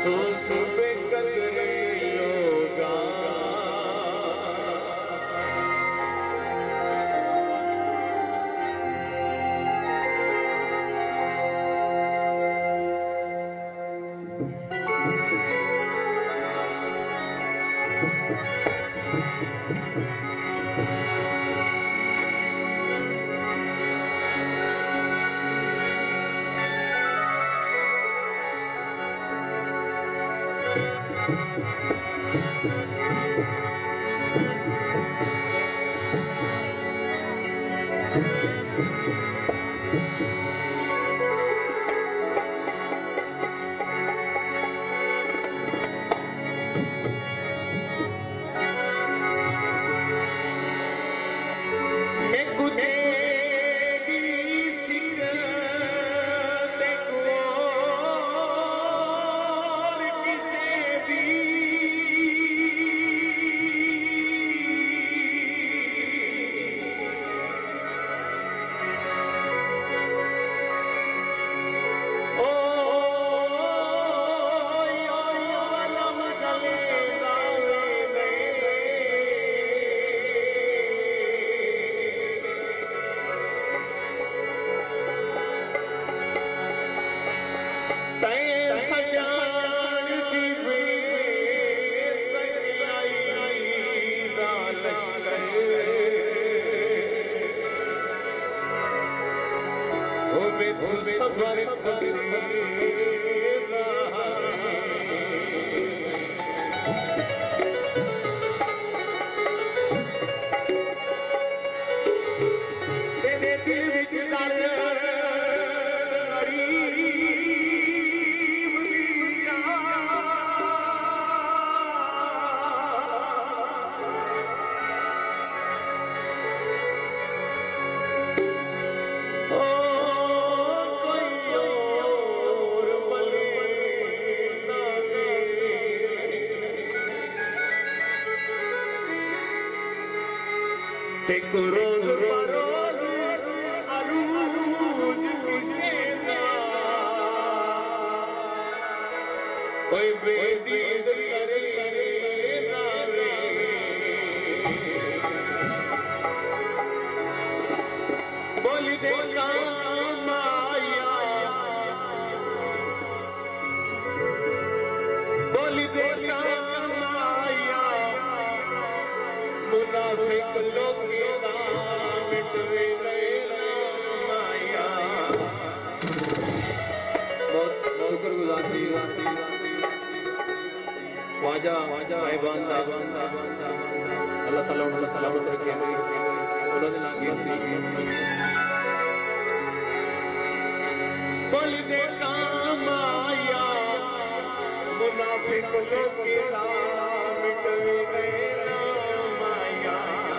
अफसोस बेकदरे लोगा रोज बरोज अरूज किसे ना कोई बेदीद करे नावे बोल दे काम आया बोल दे काम आया मुनाफिक लोग ख्वाजा साहिबान अल्लाह ताला उन्हें सलामत रखे उन्होंने लागे बोल दे काम आया मुनाफिक लोग मिटवे गए माया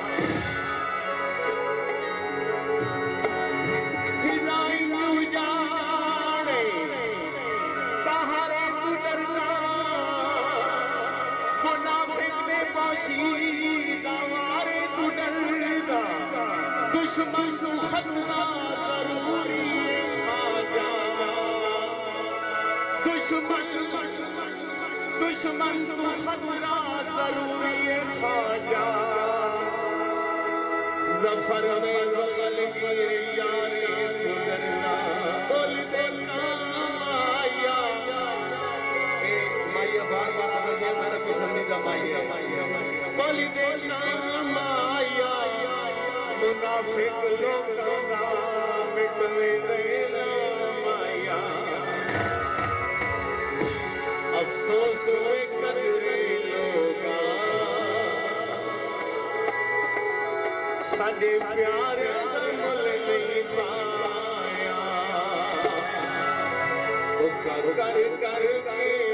दुश्मन को खतरा जरूरी है ख्वाजा दुश्मन को खतरा जरूरी है ख्वाजा जफर में बगल गिर यारे गुजरना बोल दे काम आया माया बार बार ये मेरा पसंदीदा माया बोल दे काम आया मुनाफिक लोगा मिटवे गए माया अफसोस बेकदरे लोगा साडे प्यार दा मुल नहीं पाया वो कर कर कर के